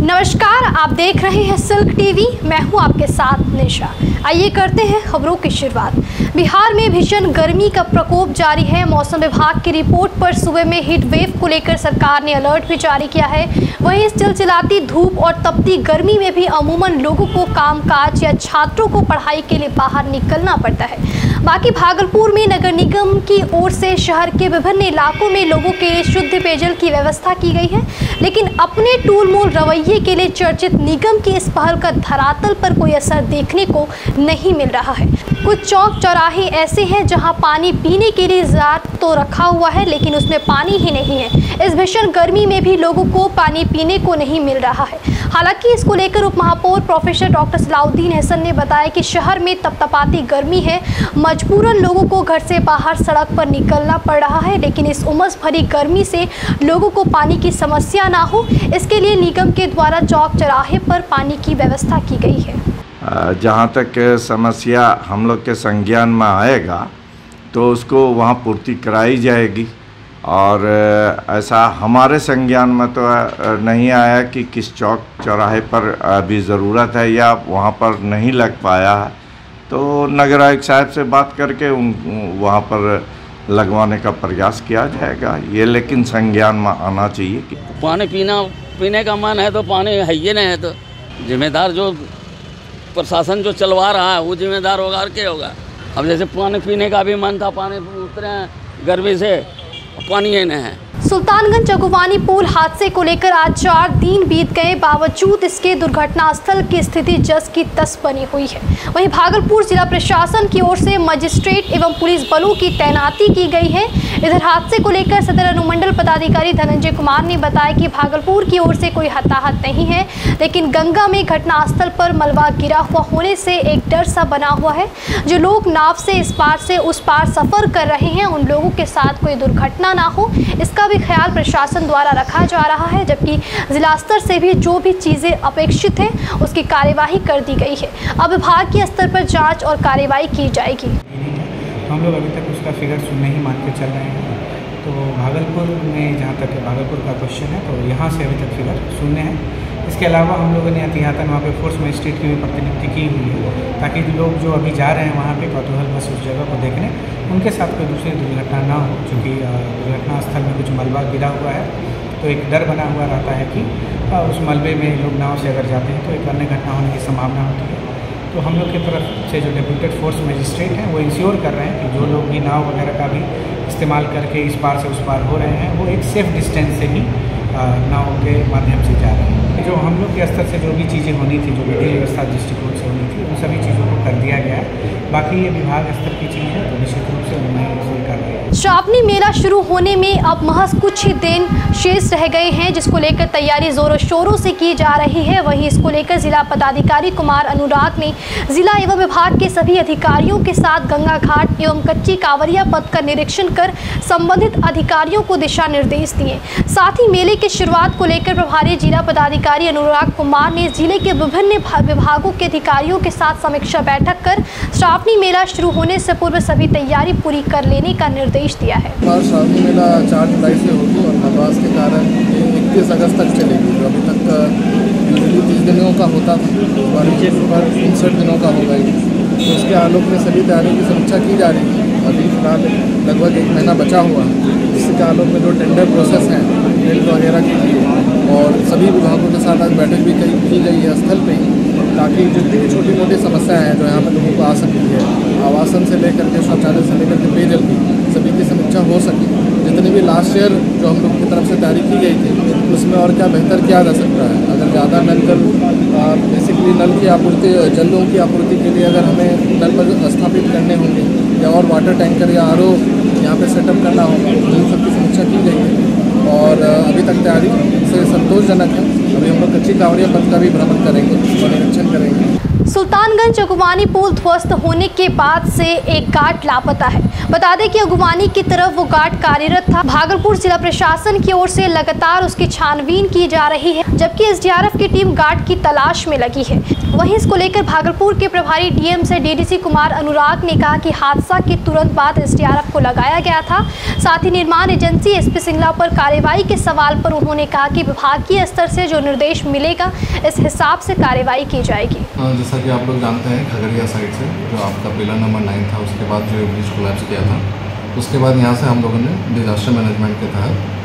नमस्कार, आप देख रहे हैं सिल्क टीवी। मैं हूं आपके साथ निशा। आइए करते हैं खबरों की शुरुआत। बिहार में भीषण गर्मी का प्रकोप जारी है। मौसम विभाग की रिपोर्ट पर सुबह में हीट वेव को लेकर सरकार ने अलर्ट भी जारी किया है। वहीं इस चिलचिलाती धूप और तपती गर्मी में भी अमूमन लोगों को कामकाज या छात्रों को पढ़ाई के लिए बाहर निकलना पड़ता है। बाकी भागलपुर में नगर निगम की ओर से शहर के विभिन्न इलाकों में लोगों के लिए शुद्ध पेयजल की व्यवस्था की गई है, लेकिन अपने टूल-मूल रवैये के लिए चर्चित निगम की इस पहल का धरातल पर कोई असर देखने को नहीं मिल रहा है। कुछ चौक चौराहे ऐसे हैं जहां पानी पीने के लिए जार तो रखा हुआ है, लेकिन उसमें पानी ही नहीं है। इस भीषण गर्मी में भी लोगों को पानी पीने को नहीं मिल रहा है। हालांकि इसको लेकर उप महापौर प्रोफेसर डॉक्टर सलाउद्दीन हसन ने बताया कि शहर में तपतपाती गर्मी है, मजबूरन लोगों को घर से बाहर सड़क पर निकलना पड़ रहा है, लेकिन इस उमस भरी गर्मी से लोगों को पानी की समस्या ना हो, इसके लिए निगम के द्वारा चौक चौराहे पर पानी की व्यवस्था की गई है। जहाँ तक समस्या हम लोग के संज्ञान में आएगा तो उसको वहाँ पूर्ति कराई जाएगी, और ऐसा हमारे संज्ञान में तो नहीं आया कि किस चौक चौराहे पर अभी ज़रूरत है या वहाँ पर नहीं लग पाया है, तो नगर आयुक्त साहब से बात करके वहाँ पर लगवाने का प्रयास किया जाएगा। ये लेकिन संज्ञान में आना चाहिए कि पानी पीने का मन है तो पानी है ही नहीं है, तो जिम्मेदार जो प्रशासन जो चलवा रहा है वो जिम्मेदार होगा और क्या होगा। अब जैसे पानी पीने का भी मन था, पानी उतरे हैं गर्मी से, पानी ही नहीं है। सुल्तानगंज चकुवानी पुल हादसे को लेकर आज 4 दिन बीत गए, बावजूद इसके दुर्घटना स्थल की स्थिति जस की तस बनी हुई है। वहीं भागलपुर जिला प्रशासन की ओर से मजिस्ट्रेट एवं पुलिस बलों की तैनाती की गई है। इधर हादसे को लेकर सदर अनुमंडल पदाधिकारी धनंजय कुमार ने बताया कि भागलपुर की ओर से कोई हताहत नहीं है, लेकिन गंगा में घटनास्थल पर मलबा गिरा हुआ होने से एक डर सा बना हुआ है। जो लोग नाव से इस पार से उस पार सफर कर रहे हैं, उन लोगों के साथ कोई दुर्घटना ना हो, इसका ख्याल प्रशासन द्वारा रखा जा रहा है, जबकि जिला स्तर से भी जो भी चीजें अपेक्षित हैं उसकी कार्यवाही कर दी गई है। अब विभागीय स्तर पर जांच और कार्यवाही की जाएगी। हम लोग अभी तक उसका फिगर शून्य ही मान के चल रहे हैं। तो भागलपुर में जहाँ तक भागलपुर का क्वेश्चन है तो यहाँ से अभी तक फिगर शून्य है। इसके अलावा हम लोगों ने एहतियातन वहाँ पे फोर्स मजिस्ट्रेट की भी प्रतिनियुक्ति की हुई है, ताकि लोग जो अभी जा रहे हैं वहाँ पे कौतूहल बस उस जगह को देखने, उनके साथ कोई दूसरी दुर्घटना ना हो। चूँकि दुर्घटना स्थल में कुछ मलबा गिरा हुआ है, तो एक डर बना हुआ रहता है कि उस मलबे में लोग नाव से अगर जाते हैं तो एक अन्य घटना होने की संभावना होती है। तो हम लोग की तरफ से जो डेप्यूटेड फोर्स मजिस्ट्रेट हैं वो इंश्योर कर रहे हैं कि जो लोग भी नाव वगैरह का भी इस्तेमाल करके इस पार से उस पार हो रहे हैं वो एक सेफ़ डिस्टेंस से ही नाव के माध्यम से जा रहे हैं। जो हम लोग के स्तर से जो भी चीज़ें होनी थी, जो विधि व्यवस्था दृष्टिकोण से होनी थी, उन सभी चीज़ों को कर दिया गया है। बाकी ये विभाग स्तर की चीज़ है तो निश्चित रूप से उन्हें कर रहे हैं। श्रावणी मेला शुरू होने में अब महज कुछ ही दिन शेष रह गए हैं, जिसको लेकर तैयारी जोरों शोरों से की जा रही है। वहीं इसको लेकर जिला पदाधिकारी कुमार अनुराग ने जिला एवं विभाग के सभी अधिकारियों के साथ गंगा घाट एवं कच्ची कांवरिया पथ का निरीक्षण कर संबंधित अधिकारियों को दिशा निर्देश दिए। साथ ही मेले की शुरुआत को लेकर प्रभारी जिला पदाधिकारी अनुराग कुमार ने जिले के विभिन्न विभागों के अधिकारियों के साथ समीक्षा बैठक कर श्रावणी मेला शुरू होने से पूर्व सभी तैयारी पूरी कर लेने का निर्देश दिया है। श्रावणी मेला 4 जुलाई से होगी और नवरास के कारण 31 अगस्त तक चलेगी। जो अभी तक यूजली 30 दिनों का होता था, पर 59 दिनों का हो गई। तो इसके आलोक में सभी तैयारियों की समीक्षा की जा रही है। अभी फिलहाल लगभग 1 महीना बचा हुआ है। इसके आलोक में जो टेंडर प्रोसेस हैं, टेंडर वगैरह की और सभी विभागों के साथ आज बैठक भी की गई है स्थल पे ही, ताकि जितनी भी छोटी मोटी समस्याएं हैं जो यहाँ पर लोगों को आ सकती है, आवासन से लेकर के शौचालय से लेकर के पेयजल की, सभी की समीक्षा हो सके। जितनी भी लास्ट ईयर जो हम लोग की तरफ से तैयारी की गई थी उसमें और क्या बेहतर किया जा सकता है। अगर ज़्यादा नल जल बेसिकली नल की आपूर्ति, जलों की आपूर्ति के लिए अगर हमें नल पर स्थापित करने होंगे या और वाटर टैंकर या RO यहाँ पे सेटअप करना होगा, तो इन सबकी समीक्षा की गई है और अभी तक तैयारी से संतोषजनक है। अभी हम लोग कच्ची कांवरिया पथ का भी भ्रमण करेंगे और निरीक्षण करेंगे। सुल्तानगंज अगुवानी पुल ध्वस्त होने के बाद से एक गार्ड लापता है। बता दें कि अगुवानी की तरफ वो गार्ड कार्यरत था। भागलपुर जिला प्रशासन की ओर से लगातार उसकी छानबीन की जा रही है, जबकि एसडीआरएफ की टीम गार्ड की तलाश में लगी है। वहीं इसको लेकर भागलपुर के प्रभारी डीएम से डीडीसी कुमार अनुराग ने कहा कि हादसा के तुरंत बाद एसडीआरएफ को लगाया गया था। साथ ही निर्माण एजेंसी एसपी सिंगला पर कार्रवाई के सवाल पर उन्होंने कहा कि विभागीय स्तर से जो निर्देश मिलेगा इस हिसाब से कार्रवाई की जाएगी। जैसा कि आप लोग जानते हैं, खगड़िया साइड से जो आपका पिलर नंबर 9 था, उसके बाद जो ब्रिज कोलैप्स किया था, उसके बाद यहाँ से हम लोगों ने डिजास्टर मैनेजमेंट के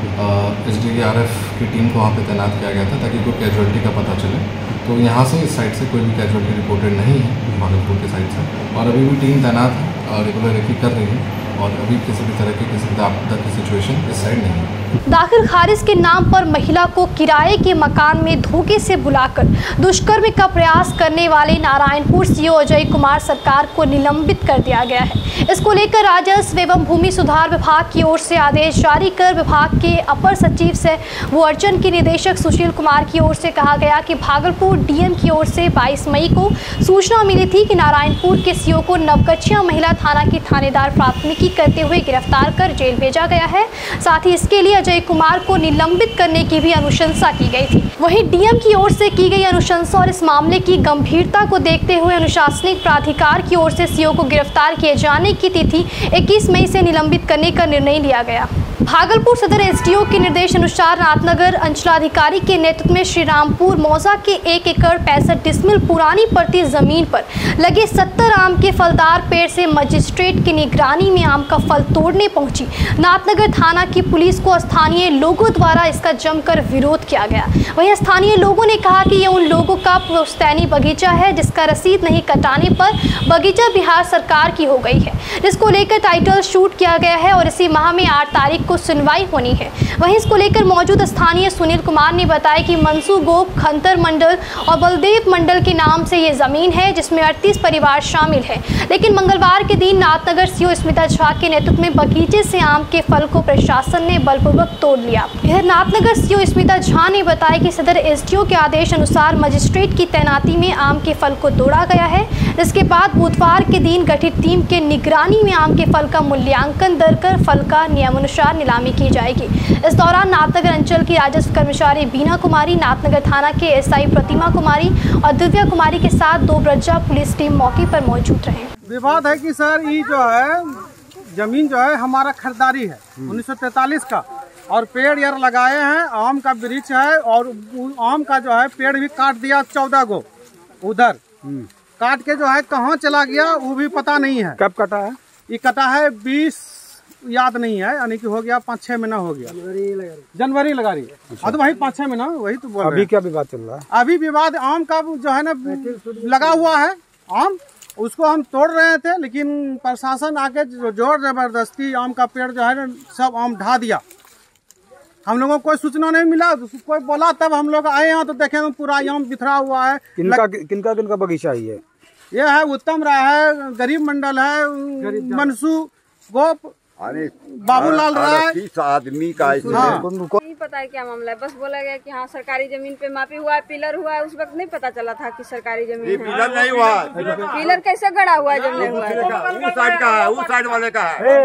तहत एसडीआरएफ की टीम को वहाँ पे तैनात किया गया था ताकि कोई कैजुअलिटी का पता चले। तो यहाँ से इस साइड से कोई भी कैजुअलिटी रिपोर्टेड नहीं है भागलपुर के साइड से, और अभी भी टीम तैनात है, रेगुलर रेकी कर रही है, और अभी किसी भी तरह की किसी आपदा की सिचुएशन इस साइड नहीं है। दाखिल खारिज के नाम पर महिला को किराए के मकान में धोखे से बुलाकर दुष्कर्म का प्रयास करने वाले नारायणपुर सीओ अजय कुमार सरकार को निलंबित कर दिया गया है। इसको लेकर राजस्व एवं भूमि सुधार विभाग की ओर से आदेश जारी कर विभाग के अपर सचिव से वो अर्चन के निदेशक सुशील कुमार की ओर से कहा गया कि भागलपुर डीएम की ओर से 22 मई को सूचना मिली थी कि नारायणपुर के सीओ को नवगछिया महिला थाना की थानेदार प्राथमिकी करते हुए गिरफ्तार कर जेल भेजा गया है। साथ ही इसके लिए अजय कुमार को निलंबित करने की भी अनुशंसा की गई थी। वहीं डीएम की ओर से की गई अनुशंसा और इस मामले की गंभीरता को देखते हुए अनुशासनिक प्राधिकार की ओर से सीओ को गिरफ्तार किए जाने की तिथि 21 मई से निलंबित करने का निर्णय लिया गया। भागलपुर सदर एसडीओ के निर्देश अनुसार नाथनगर अंचलाधिकारी के नेतृत्व में श्रीरामपुर मौजा के 1 एकड़ 65 डिसमिल पुरानी पड़ती जमीन पर लगे 70 आम के फलदार पेड़ से मजिस्ट्रेट की निगरानी में आम का फल तोड़ने पहुंची नाथनगर थाना की पुलिस को स्थानीय लोगों द्वारा इसका जमकर विरोध किया गया। वहीं स्थानीय लोगों ने कहा कि यह उन लोगों का पुश्तैनी बगीचा है जिसका रसीद नहीं कटाने पर बगीचा बिहार सरकार की हो गई है, जिसको लेकर टाइटल शूट किया गया है और इसी माह में 8 तारीख को सुनवाई होनी है। वहीं इसको लेकर मौजूद स्थानीय सुनील कुमार ने बताया कि मनसू गोप खंतर मंडल और बलदेव मंडल के नाम से ये जमीन है जिसमें 38 परिवार शामिल है, लेकिन मंगलवार के दिन नाथनगर सीओ स्मिता झा के नेतृत्व में बगीचे से आम के फल को प्रशासन ने बलपूर्वक तोड़ लिया। इधर नाथनगर सीओ स्मिता झा ने बताया कि सदर एसडीओ के आदेश अनुसार मजिस्ट्रेट की तैनाती में आम के फल को तोड़ा गया है, जिसके बाद बुधवार के दिन गठित टीम के निगरानी में आम के फल का मूल्यांकन कर फल का नियमानुसार नीलामी की जाएगी। इस दौरान नाथनगर अंचल की राजस्व कर्मचारी बीना कुमारी, नाथनगर थाना के एसआई प्रतिमा कुमारी और दिव्या कुमारी के साथ 2 ब्रजा पुलिस टीम मौके पर मौजूद रहे। विवाद है कि सर ये जो है जमीन जो है हमारा खरीदारी है 1943 का, और पेड़ यार लगाए हैं, आम का वृक्ष है, और आम का जो है पेड़ भी काट दिया 14 गो उधर काट के जो है कहाँ चला गया वो भी पता नहीं है। कब कटा है? ये कटा है 20 याद नहीं है, यानी कि हो गया 5-6 महीना हो गया, जनवरी लगा रही है। अच्छा। तो वही 5-6 महीना वही तो बोल रहे हैं। अभी क्या विवाद चल रहा है? अभी विवाद आम का जो है ना लगा हुआ है आम, उसको हम तोड़ रहे थे, लेकिन प्रशासन आके जोर जबरदस्ती आम का पेड़ जो है ना सब आम ढा दिया। हम लोगों को कोई सूचना नहीं मिला, कोई बोला तब हम लोग आए यहाँ तो देखे पूरा आम बिखरा हुआ है। किनका बगीचा है ये है उत्तम राय है, गरीब मंडल है, मनसू गोप, बाबूलाल राय, किस आदमी का नहीं पता है क्या मामला है। बस बोला गया कि हाँ सरकारी जमीन पे मापी हुआ है, पिलर हुआ है। उस वक्त नहीं पता चला था कि सरकारी जमीन है। पिलर नहीं हुआ, पिलर कैसे गड़ा हुआ है जब नहीं हुआ है? उस साइड का है, उस साइड वाले का है।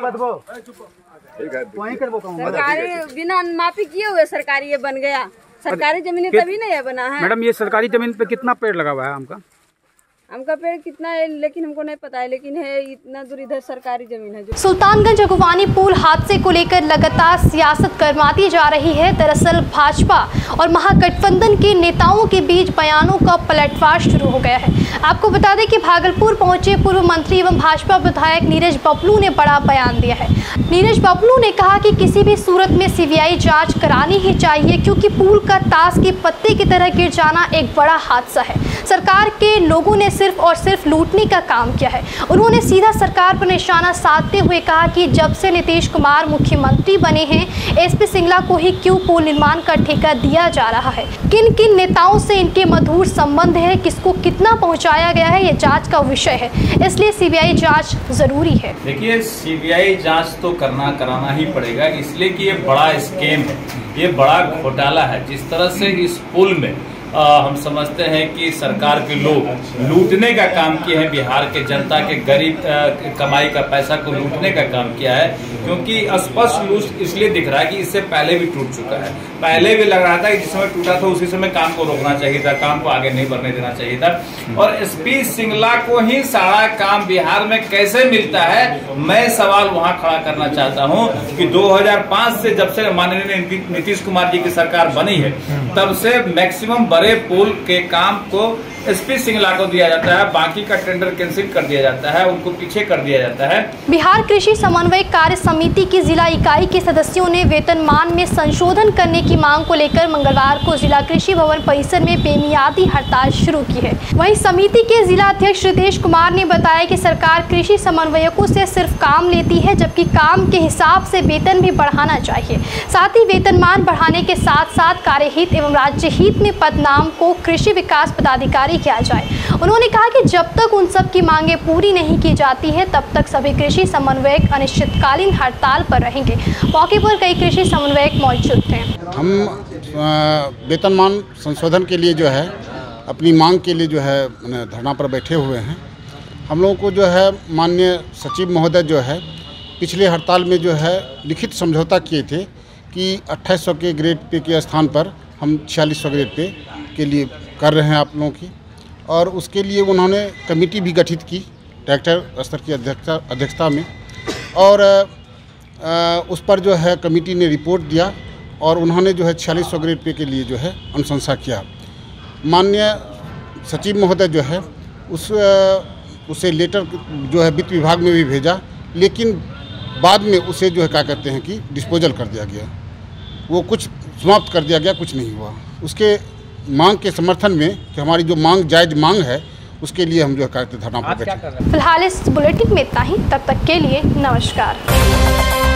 सरकारी बिना मापी किए हुए सरकारी ये बन गया। सरकारी जमीन तभी नहीं है बना है। मैडम ये सरकारी जमीन पे कितना पेड़ लगा हुआ है आम का? आम का पेड़ कितना है लेकिन हमको नहीं पता है, लेकिन है इतना दूर इधर सरकारी जमीन है। सुल्तानगंज अगुवानी पुल हादसे को लेकर लगातार सियासत गरमाती जा रही है। दरअसल भाजपा और महागठबंधन के नेताओं के बीच बयानों का पलटवार शुरू हो गया है। आपको बता दें कि भागलपुर पहुंचे पूर्व मंत्री एवं भाजपा विधायक नीरज बबलू ने बड़ा बयान दिया है। नीरज बबलू ने कहा कि किसी भी सूरत में सीबीआई जांच करानी ही चाहिए, क्योंकि पुल का ताश के पत्ते की तरह गिर जाना एक बड़ा हादसा है। सरकार के लोगों ने सिर्फ और सिर्फ लूटने का काम किया है। उन्होंने सीधा सरकार पर निशाना साधते हुए कहा कि जब से नीतीश कुमार मुख्यमंत्री बने हैं, एसपी सिंगला को ही क्यों पुल निर्माण का ठेका दिया जा रहा है, किन किन नेताओं से इनके मधुर संबंध है, किसको कितना पहुंचाया गया है, ये जांच का विषय है। इसलिए सीबीआई जांच जरूरी है। देखिए सीबीआई जांच तो कराना ही पड़ेगा, इसलिए कि ये बड़ा स्कैम है, ये बड़ा घोटाला है। जिस तरह से इस पुल में हम समझते हैं कि सरकार के लोग लूटने का काम किए हैं, बिहार के जनता के गरीब कमाई का पैसा को लूटने का काम किया है। क्योंकि स्पष्ट लूट इसलिए दिख रहा है कि इससे पहले भी टूट चुका है। पहले भी लग रहा था कि जिस समय टूटा था उसी समय काम को रोकना चाहिए था, काम को आगे नहीं बढ़ने देना चाहिए था। और एसपी सिंगला को ही सारा काम बिहार में कैसे मिलता है, मैं सवाल वहां खड़ा करना चाहता हूं कि 2005 से जब से माननीय नीतीश कुमार जी की सरकार बनी है तब से मैक्सिमम बड़े पुल के काम को एसपी सिंगला को दिया जाता है, बाकी का टेंडर कैंसिल कर दिया जाता है, उनको पीछे कर दिया जाता है। बिहार कृषि समन्वय कार्य समिति की जिला इकाई के सदस्यों ने वेतनमान में संशोधन करने की मांग को लेकर मंगलवार को जिला कृषि भवन परिसर में बेमियादी हड़ताल शुरू की है। वहीं समिति के जिला अध्यक्ष रितेश कुमार ने बताया कि सरकार कृषि समन्वयकों से सिर्फ काम लेती है, जबकि काम के हिसाब से वेतन भी बढ़ाना चाहिए। साथ ही वेतनमान बढ़ाने के साथ साथ कार्यहित एवं राज्य हित में पदनाम को कृषि विकास पदाधिकारी किया जाए। उन्होंने कहा कि जब तक उन सब की मांगें पूरी नहीं की जाती है तब तक सभी कृषि समन्वयक अनिश्चितकालीन हड़ताल पर रहेंगे। मौके पर कई कृषि समन्वयक मौजूद थे। हम वेतनमान संशोधन के लिए जो है अपनी मांग के लिए जो है धरना पर बैठे हुए हैं। हम लोगों को जो है माननीय सचिव महोदय जो है पिछले हड़ताल में जो है लिखित समझौता किए थे कि 2800 के ग्रेड पे के स्थान पर हम 4600 ग्रेड पे के लिए कर रहे हैं आप लोगों की, और उसके लिए उन्होंने कमेटी भी गठित की डायरेक्टर स्तर की अध्यक्षता में, और उस पर जो है कमेटी ने रिपोर्ट दिया और उन्होंने जो है 4600 ग्रेड पे के लिए जो है अनुशंसा किया। माननीय सचिव महोदय जो है उसे लेटर जो है वित्त विभाग में भी भेजा, लेकिन बाद में उसे जो है क्या कहते हैं कि डिस्पोजल कर दिया गया, वो कुछ समाप्त कर दिया गया, कुछ नहीं हुआ। उसके मांग के समर्थन में कि हमारी जो मांग जायज मांग है उसके लिए हम जो है धरना पर बैठे। फिलहाल इस बुलेटिन में इतना ही, तब तक के लिए नमस्कार।